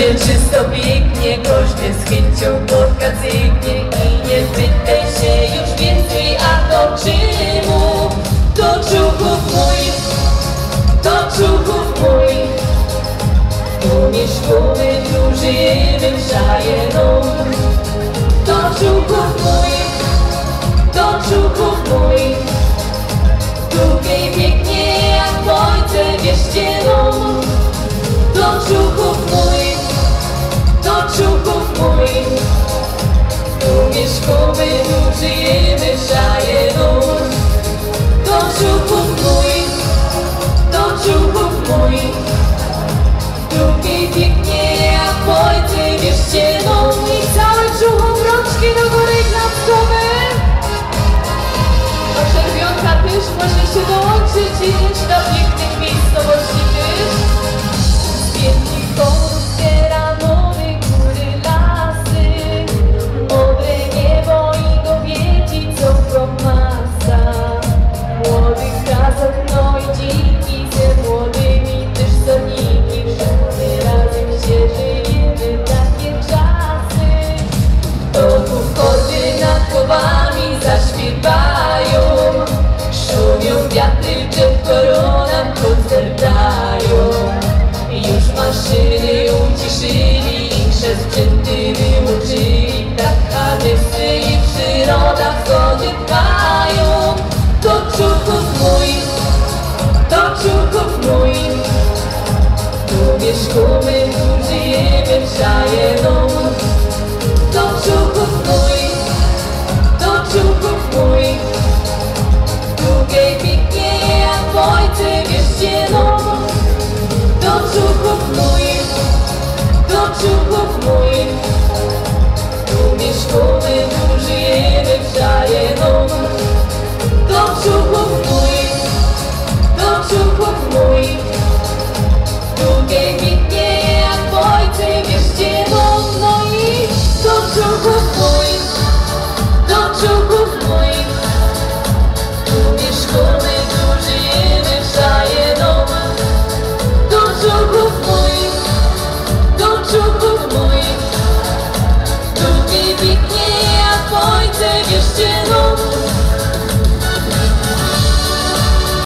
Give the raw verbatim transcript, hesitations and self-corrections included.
czysto pięknie, każdy z chęcią płotka cyknie. I nie pytaj się już więcej, a to czemu? Do czuchów moich, do czuchów moich. Tu mieszkamy, tu żyjemy wzajedno. Do czuchów moich, do czuchów moich. Drugiej pięknie jak w ojce wieścieną. Do czuchów moich, do czuchów moich. Tu mieszkamy, tu żyjemy wzajedno. Do czuchów moich, do czuchów moich. Drugiej pięknie jak w ojce wieścieną. I całe czuchów rączki do góry nad domem. Do czerwionka też może się dołączyć i reszta pięknych miejscowości też. Z wielkich kolów zbiera nowe góry, lasy, modre niebo i dowiedzi, co promasa. Młodych kazach, no i dziki, ze młodymi też soniki. Wszyscy razem się żyjemy, takie czasy. To tu kordy nad głowami zaśpiewają. Szumią wiatry, drzew koronam koncertają. Już maszyny uciszyli i sprzęty wyłączyli. Tak adresy i przyroda wschody dbają. Do czuchów moich, do czuchów moich. Tu mieszkamy, tu żyjemy wzajedno. Do czuchów moich, do czuchów moich. Drugiej pięknie jak w ojce wieścieną. Do czuchów moich, do czuchów moich. Tu mieszkamy, tu żyjemy wzajedno. Do czuchów